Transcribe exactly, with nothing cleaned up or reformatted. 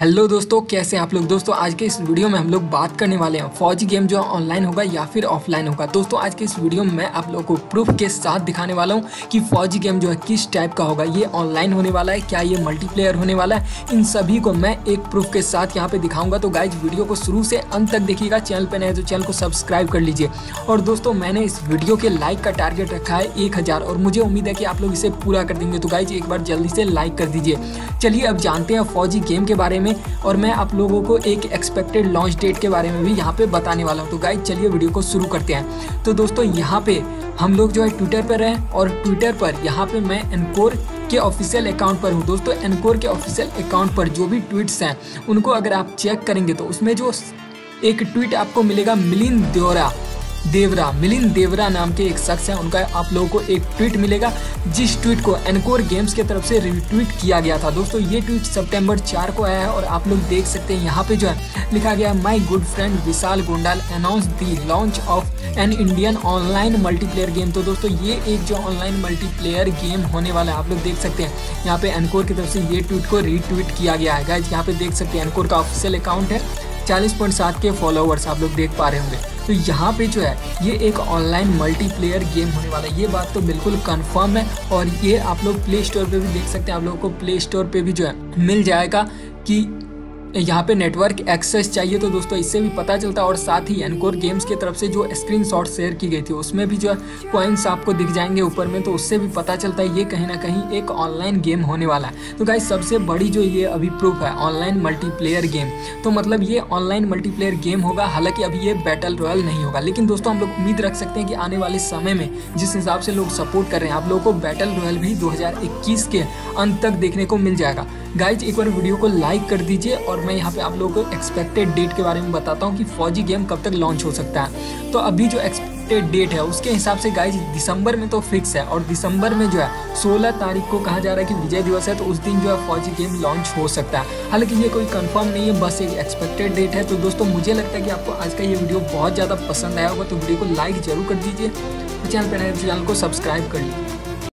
Hello दोस्तों, कैसे हैं आप लोग। दोस्तों आज के इस वीडियो में हम लोग बात करने वाले हैं फौजी गेम जो ऑनलाइन होगा या फिर ऑफलाइन होगा। दोस्तों आज के इस वीडियो में मैं आप लोगों को प्रूफ के साथ दिखाने वाला हूं कि फौजी गेम जो है किस टाइप का होगा, ये ऑनलाइन होने वाला है, क्या ये मल्टीप्लेयर होने वाला है, इन सभी को मैं एक प्रूफ के साथ यहाँ पे दिखाऊंगा। तो गाइज वीडियो को शुरू से अंत तक देखिएगा। चैनल पर नए तो चैनल को सब्सक्राइब कर लीजिए। और दोस्तों मैंने इस वीडियो के लाइक का टारगेट रखा है एक हज़ार और मुझे उम्मीद है कि आप लोग इसे पूरा कर देंगे। तो गाइज एक बार जल्दी से लाइक कर दीजिए। चलिए अब जानते हैं फौजी गेम के बारे में और मैं आप लोगों को एक एक्सपेक्टेड लॉन्च डेट के बारे में भी यहाँ पे बताने वाला हूँ। तो गाइज चलिए वीडियो को शुरू करते हैं। तो दोस्तों यहाँ पे हम लोग जो है ट्विटर पर हैं और ट्विटर पर यहाँ पे मैं एनकोर के ऑफिशियल अकाउंट पर हूँ। दोस्तों एनकोर के ऑफिशियल अकाउंट पर जो भी ट्वीट्स हैं उनको अगर आप चेक करेंगे तो उसमें जो एक ट्वीट आपको मिलेगा मिलिंद देवरा देवरा मिलिंद देवरा नाम के एक शख्स हैं, उनका आप लोगों को एक ट्वीट मिलेगा जिस ट्वीट को एनकोर गेम्स की तरफ से रिट्वीट किया गया था। दोस्तों ये ट्वीट सितंबर चार को आया है और आप लोग देख सकते हैं यहाँ पे जो है लिखा गया है, my good friend Vishal Gondal announce the launch of an Indian online multiplayer game. तो दोस्तों ये एक जो ऑनलाइन मल्टीप्लेयर गेम होने वाला है, आप लोग देख सकते हैं यहाँ पे एनकोर की तरफ से ये ट्वीट को रीट्वीट किया गया है। गाइस यहाँ पे देख सकते हैं एनकोर का ऑफिशियल अकाउंट है, चालीस पॉइंट सात के फॉलोअर्स आप लोग देख पा रहे होंगे। तो यहाँ पे जो है ये एक ऑनलाइन मल्टीप्लेयर गेम होने वाला है, ये बात तो बिल्कुल कंफर्म है। और ये आप लोग प्ले स्टोर पे भी देख सकते हैं, आप लोगों को प्ले स्टोर पे भी जो है मिल जाएगा कि यहाँ पे नेटवर्क एक्सेस चाहिए। तो दोस्तों इससे भी पता चलता है। और साथ ही एनकोर गेम्स की तरफ से जो स्क्रीनशॉट शेयर की गई थी उसमें भी जो है पॉइंट्स आपको दिख जाएंगे ऊपर में, तो उससे भी पता चलता है ये कहीं ना कहीं एक ऑनलाइन गेम होने वाला है। तो गाइस सबसे बड़ी जो ये अभी प्रूफ है ऑनलाइन मल्टीप्लेयर गेम, तो मतलब ये ऑनलाइन मल्टीप्लेयर गेम होगा। हालांकि अभी ये बैटल रॉयल नहीं होगा, लेकिन दोस्तों हम लोग उम्मीद रख सकते हैं कि आने वाले समय में जिस हिसाब से लोग सपोर्ट कर रहे हैं आप लोगों को बैटल रॉयल भी दो हज़ार इक्कीस के अंत तक देखने को मिल जाएगा। गाइज एक बार वीडियो को लाइक कर दीजिए और मैं यहाँ पे आप लोगों को एक्सपेक्टेड डेट के बारे में बताता हूँ कि फौजी गेम कब तक लॉन्च हो सकता है। तो अभी जो एक्सपेक्टेड डेट है उसके हिसाब से गाइज दिसंबर में तो फिक्स है, और दिसंबर में जो है सोलह तारीख को कहा जा रहा है कि विजय दिवस है, तो उस दिन जो है फौजी गेम लॉन्च हो सकता है। हालांकि ये कोई कंफर्म नहीं है, बस एक एक्सपेक्टेड डेट है। तो दोस्तों मुझे लगता है कि आपको आज का ये वीडियो बहुत ज़्यादा पसंद आया होगा, तो वीडियो को लाइक जरूर कर दीजिए। चैनल पर नए चैनल को सब्सक्राइब कर लीजिए।